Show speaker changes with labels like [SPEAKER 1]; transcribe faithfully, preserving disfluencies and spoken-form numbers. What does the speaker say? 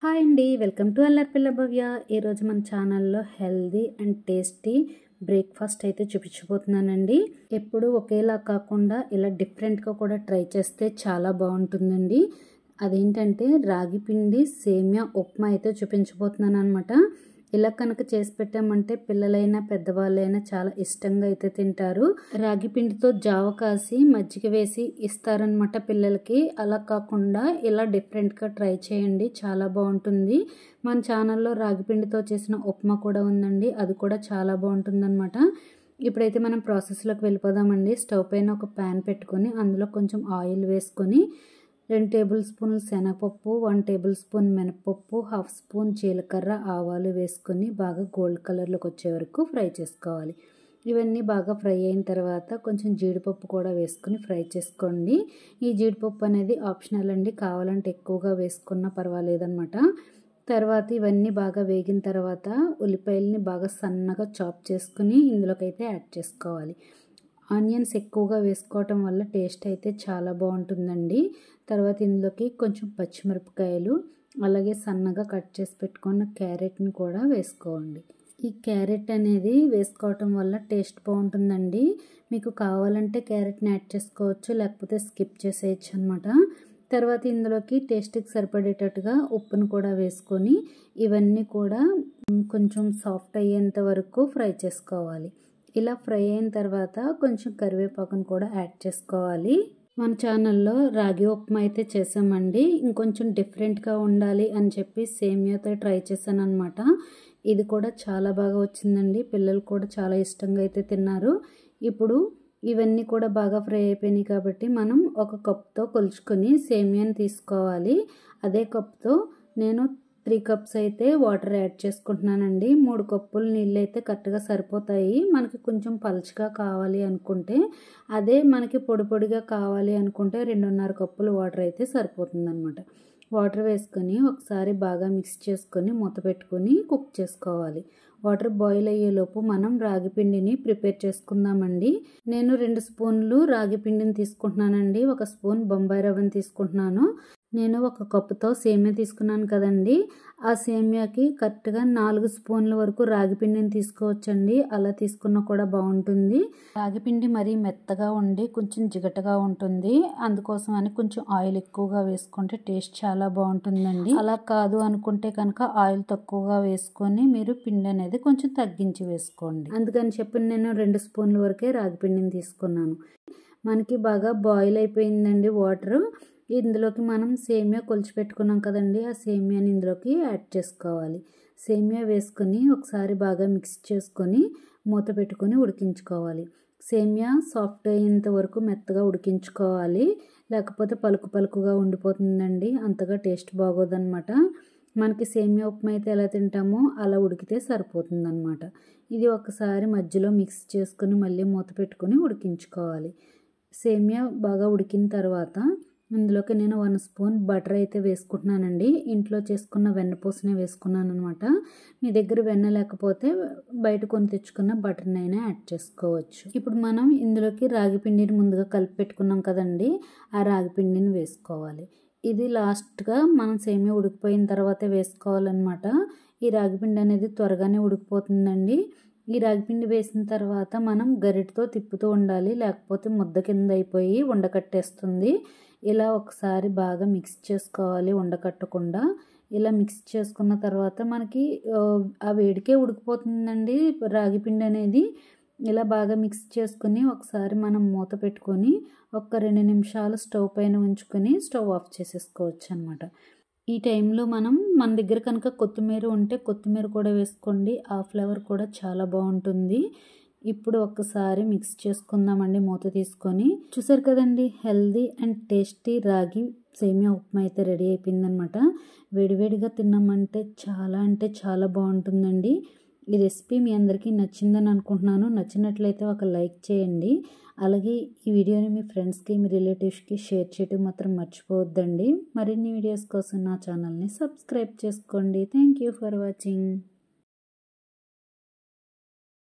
[SPEAKER 1] Hi అండి, welcome to అల్లరి పిల్ల భవ్య. ఈరోజు మన ఛానల్లో హెల్దీ అండ్ టేస్టీ బ్రేక్ఫాస్ట్ అయితే చూపించబోతున్నానండి. ఎప్పుడు ఒకేలా కాకుండా ఇలా డిఫరెంట్గా కూడా ట్రై చేస్తే చాలా బాగుంటుందండి. అదేంటంటే రాగి పిండి సేమియా ఉప్మా అయితే చూపించబోతున్నాను అనమాట. ఇలా కనుక చేసి పెట్టామంటే పిల్లలైనా పెద్దవాళ్ళైనా చాలా ఇష్టంగా అయితే తింటారు. రాగి పిండితో జావ కాసి మజ్జిగ వేసి ఇస్తారనమాట పిల్లలకి. అలా కాకుండా ఇలా డిఫరెంట్గా ట్రై చేయండి, చాలా బాగుంటుంది. మన ఛానల్లో రాగి పిండితో చేసిన ఉప్మా కూడా ఉందండి, అది కూడా చాలా బాగుంటుంది అనమాట. ఇప్పుడైతే మనం ప్రాసెస్లోకి వెళ్ళిపోదామండి. స్టవ్ పైన ఒక ప్యాన్ పెట్టుకొని అందులో కొంచెం ఆయిల్ వేసుకొని రెండు టేబుల్ స్పూన్లు శనగపప్పు, వన్ టేబుల్ స్పూన్ మినపప్పు, హాఫ్ స్పూన్ జీలకర్ర, ఆవాలు వేసుకొని బాగా గోల్డ్ కలర్లోకి వచ్చే వరకు ఫ్రై చేసుకోవాలి. ఇవన్నీ బాగా ఫ్రై అయిన తర్వాత కొంచెం జీడిపప్పు కూడా వేసుకుని ఫ్రై చేసుకోండి. ఈ జీడిపప్పు అనేది ఆప్షనల్ అండి, కావాలంటే ఎక్కువగా వేసుకున్నా పర్వాలేదన్నమాట. తర్వాత ఇవన్నీ బాగా వేగిన తర్వాత ఉల్లిపాయలని బాగా సన్నగా చాప్ చేసుకుని ఇందులోకైతే యాడ్ చేసుకోవాలి. ఆనియన్స్ ఎక్కువగా వేసుకోవటం వల్ల టేస్ట్ అయితే చాలా బాగుంటుందండి. తర్వాత ఇందులోకి కొంచెం పచ్చిమిరపకాయలు, అలాగే సన్నగా కట్ చేసి పెట్టుకున్న క్యారెట్ని కూడా వేసుకోండి. ఈ క్యారెట్ అనేది వేసుకోవటం వల్ల టేస్ట్ బాగుంటుందండి. మీకు కావాలంటే క్యారెట్ని యాడ్ చేసుకోవచ్చు, లేకపోతే స్కిప్ చేసేయచ్చు అనమాట. తర్వాత ఇందులోకి టేస్ట్కి సరిపడేటట్టుగా ఉప్పును కూడా వేసుకొని ఇవన్నీ కూడా కొంచెం సాఫ్ట్ అయ్యేంత వరకు ఫ్రై చేసుకోవాలి. ఇలా ఫ్రై అయిన తర్వాత కొంచెం కరివేపాకును కూడా యాడ్ చేసుకోవాలి. మన ఛానల్లో రాగి ఉప్మా అయితే చేసామండి. ఇంకొంచెం డిఫరెంట్గా ఉండాలి అని చెప్పి సేమియాతో ట్రై చేశాను అనమాట. ఇది కూడా చాలా బాగా వచ్చిందండి, పిల్లలు కూడా చాలా ఇష్టంగా అయితే తిన్నారు. ఇప్పుడు ఇవన్నీ కూడా బాగా ఫ్రై అయిపోయినాయి కాబట్టి మనం ఒక కప్తో కొలుచుకొని సేమియాని తీసుకోవాలి. అదే కప్తో నేను త్రీ కప్స్ అయితే వాటర్ యాడ్ చేసుకుంటున్నానండి. మూడు కప్పులు నీళ్ళు అయితే కరెక్ట్గా సరిపోతాయి. మనకి కొంచెం పలుచగా కావాలి అనుకుంటే, అదే మనకి పొడి పొడిగా కావాలి అనుకుంటే రెండున్నర కప్పులు వాటర్ అయితే సరిపోతుంది అనమాట. వాటర్ వేసుకొని ఒకసారి బాగా మిక్స్ చేసుకొని మూత పెట్టుకొని కుక్ చేసుకోవాలి. వాటర్ బాయిల్ అయ్యేలోపు మనం రాగి పిండిని ప్రిపేర్ చేసుకుందామండి. నేను రెండు స్పూన్లు రాగి పిండిని తీసుకుంటున్నానండి, ఒక స్పూన్ బొంబాయి రవ్వని తీసుకుంటున్నాను. నేను ఒక కప్పుతో సేమియా తీసుకున్నాను కదండి, ఆ సేమియాకి కరెక్ట్గా నాలుగు స్పూన్ల వరకు రాగి పిండిని తీసుకోవచ్చండి. అలా తీసుకున్నా కూడా బాగుంటుంది. రాగి పిండి మరీ మెత్తగా ఉండి కొంచెం జిగటగా ఉంటుంది, అందుకోసం అని కొంచెం ఆయిల్ ఎక్కువగా వేసుకుంటే టేస్ట్ చాలా బాగుంటుందండి. అలా కాదు అనుకుంటే కనుక ఆయిల్ తక్కువగా వేసుకొని మీరు పిండి అనేది కొంచెం తగ్గించి వేసుకోండి. అందుకని చెప్పి నేను రెండు స్పూన్ల వరకే రాగి పిండిని తీసుకున్నాను. మనకి బాగా బాయిల్ అయిపోయిందండి వాటర్. ఇందులోకి మనం సేమియా కొలిచి పెట్టుకున్నాం కదండి, ఆ సేమియాని ఇందులోకి యాడ్ చేసుకోవాలి. సేమియా వేసుకొని ఒకసారి బాగా మిక్స్ చేసుకొని మూత పెట్టుకొని ఉడికించుకోవాలి. సేమియా సాఫ్ట్ అయ్యేంత వరకు మెత్తగా ఉడికించుకోవాలి, లేకపోతే పలుకు పలుకుగా ఉండిపోతుందండి, అంతగా టేస్ట్ బాగోదన్నమాట. మనకి సేమియా ఉప్మా అయితే ఎలా తింటామో అలా ఉడికితే సరిపోతుంది అనమాట. ఇది ఒకసారి మధ్యలో మిక్స్ చేసుకుని మళ్ళీ మూత పెట్టుకొని ఉడికించుకోవాలి. సేమియా బాగా ఉడికిన తర్వాత ఇందులోకి నేను వన్ స్పూన్ బటర్ అయితే వేసుకుంటున్నానండి. ఇంట్లో చేసుకున్న వెన్నపూసనే వేసుకున్నాను అనమాట. మీ దగ్గర వెన్న లేకపోతే బయట కొని తెచ్చుకున్న బటర్ని అయినా యాడ్ చేసుకోవచ్చు. ఇప్పుడు మనం ఇందులోకి రాగి పిండిని ముందుగా కలిపి పెట్టుకున్నాం కదండి, ఆ రాగి పిండిని వేసుకోవాలి. ఇది లాస్ట్గా మనం సేమియా ఉడికిపోయిన తర్వాతే వేసుకోవాలన్నమాట. ఈ రాగి పిండి అనేది త్వరగానే ఉడికిపోతుందండి. ఈ రాగిపిండి వేసిన తర్వాత మనం గరిటతో తిప్పుతూ ఉండాలి, లేకపోతే ముద్ద కింద అయిపోయి ఉండకట్టేస్తుంది. ఇలా ఒకసారి బాగా మిక్స్ చేసుకోవాలి ఉండకట్టకుండా. ఇలా మిక్స్ చేసుకున్న తర్వాత మనకి ఆ వేడికే ఉడికిపోతుందండి రాగిపిండి అనేది. ఇలా బాగా మిక్స్ చేసుకుని ఒకసారి మనం మూత పెట్టుకొని ఒక రెండు నిమిషాలు స్టవ్ పైన ఉంచుకొని స్టవ్ ఆఫ్ చేసేసుకోవచ్చు అనమాట. ఈ టైంలో మనం మన దగ్గర కనుక కొత్తిమీర ఉంటే కొత్తిమీర కూడా వేసుకోండి, ఆ ఫ్లేవర్ కూడా చాలా బాగుంటుంది. ఇప్పుడు ఒక్కసారి మిక్స్ చేసుకుందామండి మూత తీసుకొని. చూసారు కదండి, హెల్దీ అండ్ టేస్టీ రాగి సేమియా ఉప్మా అయితే రెడీ అయిపోయిందనమాట. వేడివేడిగా తిన్నామంటే చాలా అంటే చాలా బాగుంటుందండి. ఈ రెసిపీ మీ అందరికీ నచ్చిందని అనుకుంటున్నాను. నచ్చినట్లయితే ఒక లైక్ చేయండి. అలాగే ఈ వీడియోని మీ ఫ్రెండ్స్కి, మీ రిలేటివ్స్కి షేర్ చేయడం మాత్రం మర్చిపోవద్దండి. మరిన్ని వీడియోస్ కోసం నా ఛానల్ని సబ్స్క్రైబ్ చేసుకోండి. Thank you for watching.